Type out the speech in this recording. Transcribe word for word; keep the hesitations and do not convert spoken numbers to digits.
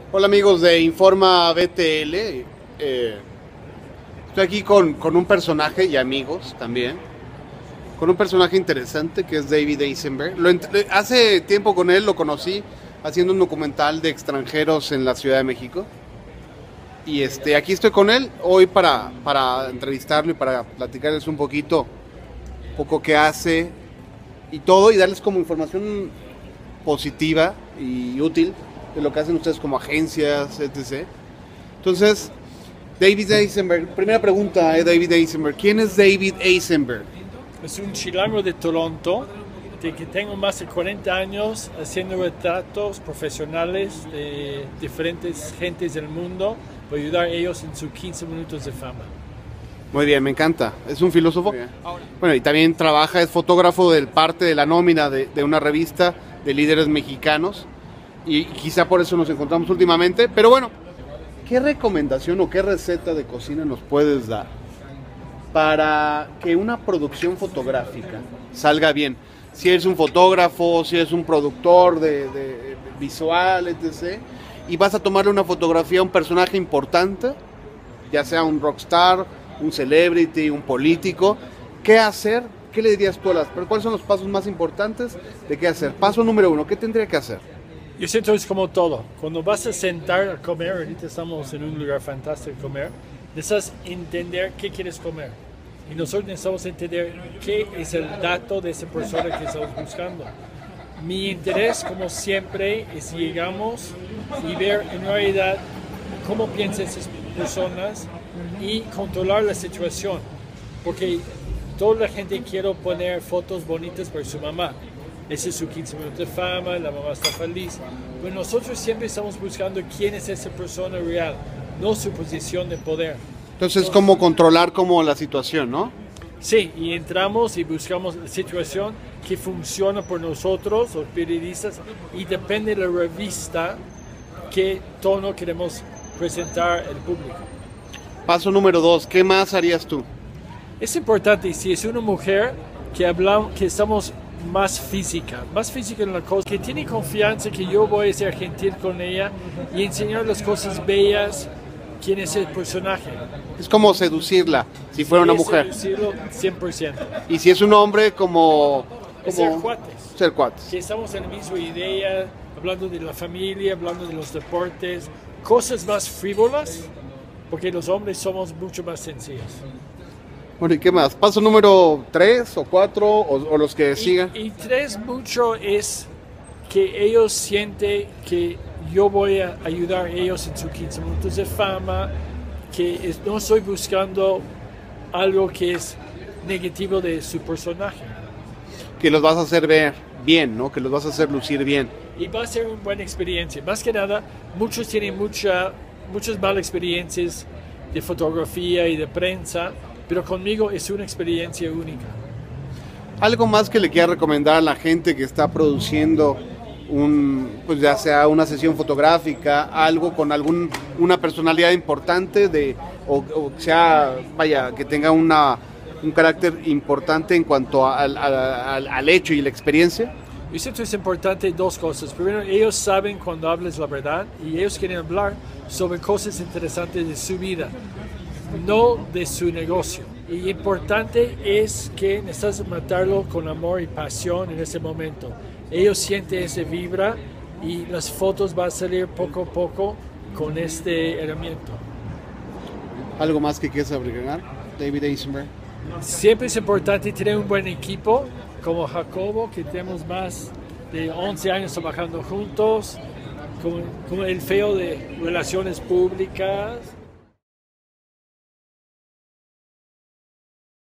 Hola amigos de Informa B T L, eh, estoy aquí con, con un personaje y amigos también, con un personaje interesante que es David Eisenberg. Lo hace tiempo con él lo conocí haciendo un documental de extranjeros en la Ciudad de México y este, aquí estoy con él hoy para, para entrevistarlo y para platicarles un poquito, un poco qué hace y todo y darles como información positiva y útil de lo que hacen ustedes como agencias, etcétera. Entonces, David Eisenberg, primera pregunta, eh, David Eisenberg, ¿quién es David Eisenberg? Es un chilango de Toronto, de que tengo más de cuarenta años haciendo retratos profesionales de diferentes gentes del mundo para ayudar a ellos en sus quince minutos de fama. Muy bien, me encanta. Es un filósofo. Bueno, y también trabaja, es fotógrafo de parte de la nómina de, de una revista de líderes mexicanos. Y quizá por eso nos encontramos últimamente. Pero bueno, ¿qué recomendación o qué receta de cocina nos puedes dar para que una producción fotográfica salga bien? Si eres un fotógrafo, si eres un productor de, de visual, etcétera, y vas a tomarle una fotografía a un personaje importante, ya sea un rockstar, un celebrity, un político, ¿qué hacer? ¿Qué le dirías tú a las personas? ¿Cuáles son los pasos más importantes de qué hacer? Paso número uno, ¿qué tendría que hacer? Yo siento es como todo. Cuando vas a sentar a comer, ahorita estamos en un lugar fantástico de comer, necesitas entender qué quieres comer. Y nosotros necesitamos entender qué es el dato de esa persona que estamos buscando. Mi interés, como siempre, es llegamos y ver en realidad cómo piensan esas personas y controlar la situación. Porque toda la gente quiere poner fotos bonitas para su mamá. Ese es su quince minutos de fama, la mamá está feliz. Pero nosotros siempre estamos buscando quién es esa persona real, no su posición de poder. Entonces, Entonces cómo controlar como la situación, ¿no? Sí, y entramos y buscamos la situación que funciona por nosotros, los periodistas, y depende de la revista qué tono queremos presentar al público. Paso número dos, ¿qué más harías tú? Es importante, si es una mujer, que, hablamos, que estamos más física, más física en la cosa, que tiene confianza que yo voy a ser gentil con ella y enseñar las cosas bellas, quién es el personaje. Es como seducirla, si fuera una mujer. Seducirlo cien por ciento. Y si es un hombre, como... como ser cuates. Ser cuates. Que estamos en la misma idea, hablando de la familia, hablando de los deportes, cosas más frívolas, porque los hombres somos mucho más sencillos. Bueno, ¿y qué más? ¿Paso número tres o cuatro o, o los que y, sigan? Y tres mucho es que ellos sienten que yo voy a ayudar a ellos en sus quince minutos de fama, que es, no estoy buscando algo que es negativo de su personaje. Que los vas a hacer ver bien, ¿no? Que los vas a hacer lucir bien. Y va a ser una buena experiencia. Más que nada, muchos tienen mucha, muchas malas experiencias de fotografía y de prensa, pero conmigo es una experiencia única. ¿Algo más que le quiera recomendar a la gente que está produciendo un, pues ya sea una sesión fotográfica, algo con algún una personalidad importante de o, o sea, vaya, que tenga una un carácter importante en cuanto al, al, al hecho y la experiencia? Yo siento que es importante dos cosas. Primero, ellos saben cuando hablas la verdad y ellos quieren hablar sobre cosas interesantes de su vida, no de su negocio. Y importante es que necesitas matarlo con amor y pasión en ese momento. Ellos sienten esa vibra y las fotos van a salir poco a poco con este herramienta. ¿Algo más que quieras agregar, David Eisenberg? Siempre es importante tener un buen equipo, como Jacobo, que tenemos más de once años trabajando juntos, con, con el feo de relaciones públicas.